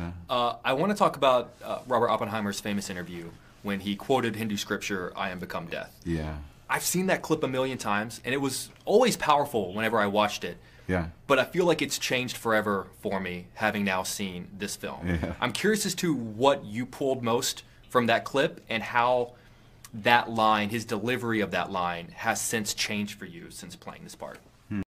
Yeah. I want to talk about Robert Oppenheimer's famous interview when he quoted Hindu scripture, "I am become death." Yeah. I've seen that clip a million times, and it was always powerful whenever I watched it. Yeah. But I feel like it's changed forever for me, having now seen this film. Yeah. I'm curious as to what you pulled most from that clip and how that line, his delivery of that line, has since changed for you since playing this part.